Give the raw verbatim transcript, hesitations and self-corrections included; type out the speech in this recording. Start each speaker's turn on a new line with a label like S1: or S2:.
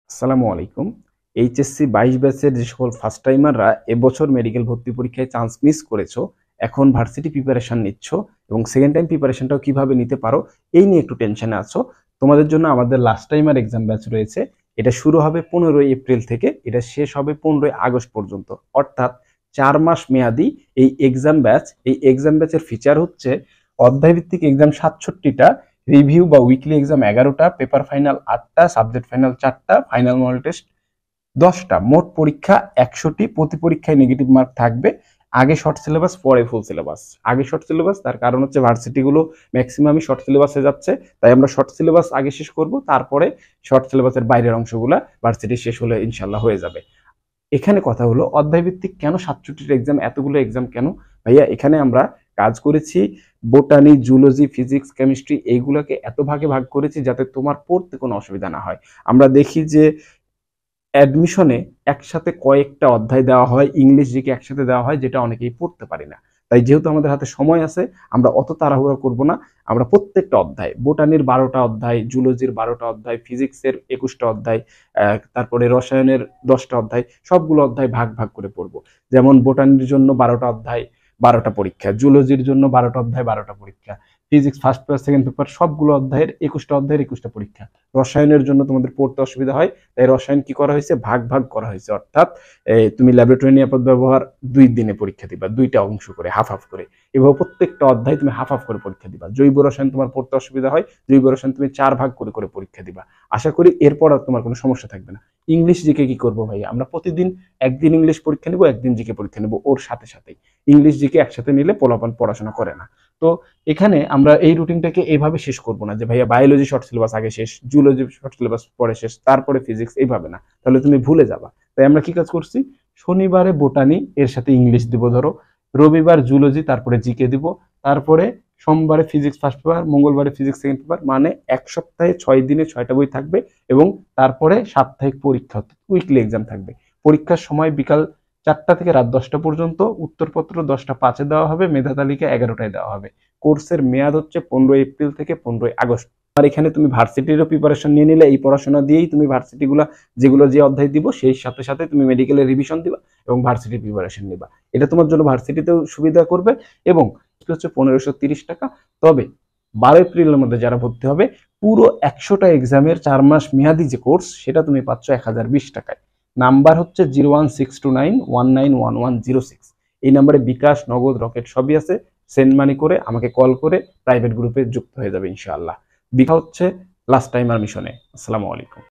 S1: আসসালামু আলাইকুম। এইচএসসি বাইশ ব্যাচের যে সকল ফার্স্ট টাইমাররা এবছর মেডিকেল ভর্তি পরীক্ষায় চান্স মিস করেছো, এখন ভার্সিটি প্রিপারেশন নিচ্ছ এবং সেকেন্ড টাইম প্রিপারেশনটাও কিভাবে নিতে পারো এই নিয়ে একটু টেনশনে আছো। তোমাদের জন্য আমাদের লাস্ট টাইমার এক্সাম ব্যাচ রয়েছে। এটা শুরু হবে পনেরোই এপ্রিল থেকে, এটা শেষ হবে পনেরোই আগস্ট পর্যন্ত, অর্থাৎ চার মাস মেয়াদি এই এক্সাম ব্যাচ। এই এক্সাম ব্যাচের ফিচার হচ্ছে অধ্যায়ভিত্তিক এক্সাম সাতষট্টিটা, রিভিউ বা উইকলি এক্সাম এগারোটা, পেপার ফাইনাল আটটা, সাবজেক্ট ফাইনাল চারটা, ফাইনাল মডেল টেস্ট দশটা, মোট পরীক্ষা একশোটি। প্রতি পরীক্ষায় নেগেটিভ মার্ক থাকবে। আগে শর্ট সিলেবাস, পরে ফুল সিলেবাস। আগে শর্ট সিলেবাস, তার কারণ হচ্ছে ভার্সিটিগুলো ম্যাক্সিমামই শর্ট সিলেবাসে যাচ্ছে, তাই আমরা শর্ট সিলেবাস আগে শেষ করব, তারপরে শর্ট সিলেবাসের বাইরের অংশগুলো ভার্সিটি শেষ হলে ইনশাল্লাহ হয়ে যাবে। এখানে কথা হলো অধ্যায়ভিত্তিক কেন সাতষট্টির এক্সাম, এতগুলো এক্সাম কেন ভাইয়া? এখানে আমরা কাজ করেছি বোটানি, জুলজি, ফিজিক্স, কেমিস্ট্রি এইগুলোকে এত ভাগে ভাগ করেছি যাতে তোমার পড়তে কোনো অসুবিধা না হয়। আমরা দেখি যে অ্যাডমিশনে একসাথে কয়েকটা অধ্যায় দেওয়া হয়, ইংলিশ জিকে একসাথে দেওয়া হয়, যেটা অনেকেই পড়তে পারি না। তাই যেহেতু আমাদের হাতে সময় আছে, আমরা অত তাড়াহুড়ো করব না। আমরা প্রত্যেকটা অধ্যায়, বোটানির বারোটা অধ্যায়, জুলজির বারোটা অধ্যায়, ফিজিক্সের একুশটা অধ্যায়, তারপরে রসায়নের দশটা অধ্যায়, সবগুলো অধ্যায় ভাগ ভাগ করে পড়বো। যেমন বোটানির জন্য বারোটা অধ্যায়, বারোটা পরীক্ষা, জুলজির জন্য বারোটা অধ্যায়, বারোটা পরীক্ষা, physics first paper second paper সবগুলো অধ্যায়ের একুশটা অধ্যায়ের একুশটা পরীক্ষা। রসায়নের জন্য তোমাদের পড়তে অসুবিধা হয়, তাই রসায়ন কি করা হয়েছে, ভাগ ভাগ করা হয়েছে, অর্থাৎ তুমি ল্যাবরেটরি নিরাপদ ব্যবহার দুই দিনে পরীক্ষা দিবা, দুইটা অংশ করে, হাফ হাফ করে। এভাবে প্রত্যেকটা অধ্যায় তুমি হাফ হাফ করে পরীক্ষা দিবা। জৈব রসায়ন তোমার পড়তে অসুবিধা হয়, জৈব রসায়ন তুমি চার ভাগ করে করে পরীক্ষা দিবা। আশা করি এরপর আর তোমার কোনো সমস্যা থাকবে না। ইংলিশ জিকে কি করবো ভাই? আমরা প্রতিদিন একদিন ইংলিশ পরীক্ষা নিব, একদিন জিকে পরীক্ষা নিব, ওর সাথে সাথেই। ইংলিশ জিকে একসাথে নিলে পোলাপান পড়াশোনা করে না। তো এখানে আমরা এই রুটিনটাকে এইভাবে শেষ করবো না যে ভাইয়া বায়োলজি শর্ট সিলেবাস আগে শেষ, জুলজি শর্ট সিলেবাস পরে শেষ, তারপরে ফিজিক্স, এইভাবে না, তাহলে তুমি ভুলে যাবা। তাই আমরা কি কাজ করছি, শনিবারে বোটানি এর সাথে ইংলিশ দিব ধরো, রবিবার জুলজি তারপরে জিকে দিব, তারপরে সোমবারে ফিজিক্স ফার্স্ট পেপার, মঙ্গলবারে ফিজিক্স সেকেন্ড পেপার, মানে এক সপ্তাহে ছয় দিনে ছয়টা বই থাকবে। এবং তারপরে সাপ্তাহিক পরীক্ষা, উইকলি এক্সাম থাকবে। পরীক্ষার সময় বিকাল চারটা থেকে রাত দশটা পর্যন্ত। উত্তরপত্র দশটা পাঁচে দেওয়া হবে, মেধা তালিকা এগারোটায় দেওয়া হবে। কোর্সের মেয়াদ হচ্ছে পনেরোই এপ্রিল থেকে পনেরোই আগস্ট। আর এখানে তুমি ভার্সিটিরও প্রিপারেশন নিয়ে নিলে, এই পড়াশোনা দিয়েই তুমি ভার্সিটিগুলো যেগুলো যে অধ্যায় দিব সেই সাথে সাথে তুমি মেডিকেলের রিভিশন দিবা এবং ভার্সিটি প্রিপারেশন নিবা। এটা তোমার জন্য ভার্সিটিতেও সুবিধা করবে। এবং হচ্ছে পনেরোশো তিরিশ টাকা। তবে বারো এপ্রিলের মধ্যে যারা ভর্তি হবে, পুরো একশোটা এক্সামের চার মাস মেয়াদি যে কোর্স, সেটা তুমি পাচ্ছ এক হাজার বিশ টাকায়। নাম্বার হচ্ছে zero one six two nine one nine one one zero six. এই নাম্বারে বিকাশ, নগদ, রকেট সবই আছে। সেন্ড মানি করে আমাকে কল করে প্রাইভেট গ্রুপে যুক্ত হয়ে যাবে ইনশাআল্লাহ। বিকা হচ্ছে লাস্ট টাইমার মিশনে। আসসালামু আলাইকুম।